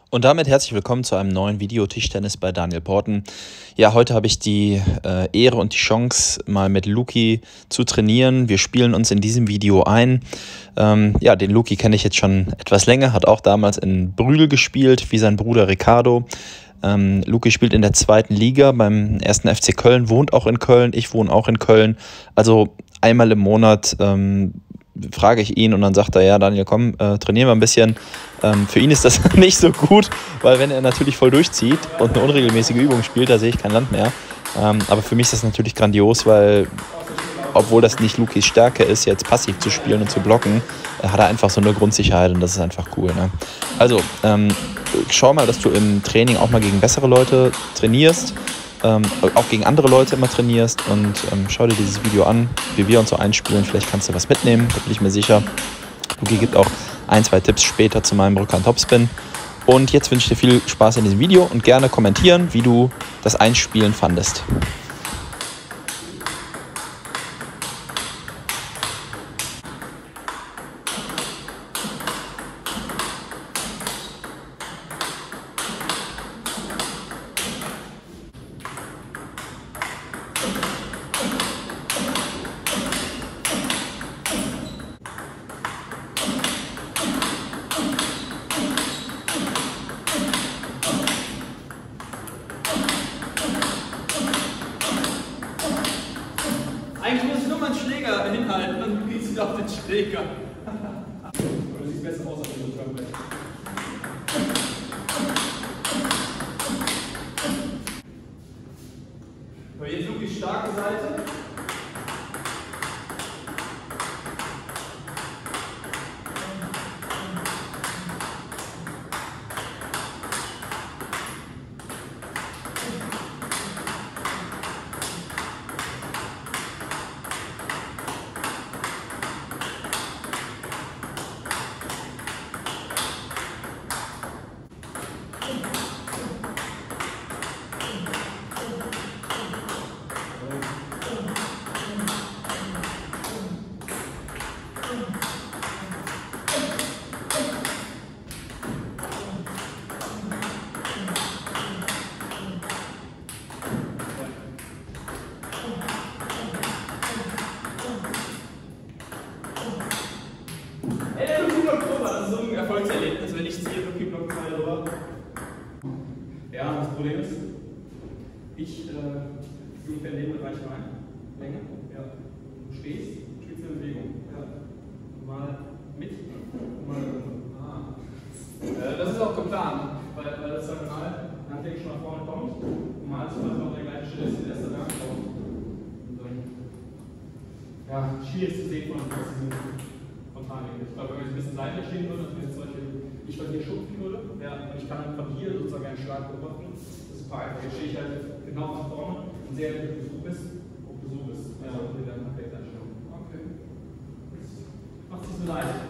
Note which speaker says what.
Speaker 1: Und damit herzlich willkommen zu einem neuen Video Tischtennis bei Daniel Porten. Ja, heute habe ich die Ehre und die Chance, mal mit Luki zu trainieren. Wir spielen uns in diesem Video ein. Ja, den Luki kenne ich jetzt schon etwas länger, hat auch damals in Brühl gespielt, wie sein Bruder Ricardo. Luki spielt in der 2. Liga beim 1. FC Köln, wohnt auch in Köln, ich wohne auch in Köln. Also einmal im Monat frage ich ihn und dann sagt er, ja Daniel, komm, trainieren wir ein bisschen. Für ihn ist das nicht so gut, weil wenn er natürlich voll durchzieht und eine unregelmäßige Übung spielt, da sehe ich kein Land mehr. Aber für mich ist das natürlich grandios, weil obwohl das nicht Lukis Stärke ist, jetzt passiv zu spielen und zu blocken, hat er einfach so eine Grundsicherheit und das ist einfach cool. Ne? Also schau mal, dass du im Training auch mal gegen bessere Leute trainierst, auch gegen andere Leute immer trainierst und schau dir dieses Video an, wie wir uns so einspielen. Vielleicht kannst du was mitnehmen, da bin ich mir sicher. Luki gibt auch 1-2 Tipps später zu meinem Rückhand-Topspin. Und jetzt wünsche ich dir viel Spaß in diesem Video und gerne kommentieren, wie du das Einspielen fandest.
Speaker 2: Eigentlich muss ich nur meinen Schläger hinhalten und du gehst wieder auf den Schläger. Aber du siehst besser aus als du Trumpet. So, jetzt wirklich die starke Seite. Erfolgserlebnis, wenn ich ziehe, Luki blockt mal rüber. Ja, das Problem ist, ich ungefähr in dem Bereich rein. Länge, ja. Du stehst, spielst eine Bewegung. Ja. Mal mit, mal das ist auch geplant, weil das Diagonal eigentlich schon nach vorne kommt und mal zum Beispiel auf der gleichen Stelle ist, die erste Gang kommt. Ja, schwierig zu sehen von Frontalwinkel. Ich glaube, wenn ich ein bisschen seitlich stehen würde, dass wir zum Beispiel ich von hier schupfen würde, ja, und ich kann von hier sozusagen einen Schlag beobachten. Das ist super einfach. Jetzt stehe ich halt genau nach vorne und sehe, ob du so bist, ob du so bist. Also, mit der Perfekteinstellung. Okay. Macht es nicht so leicht.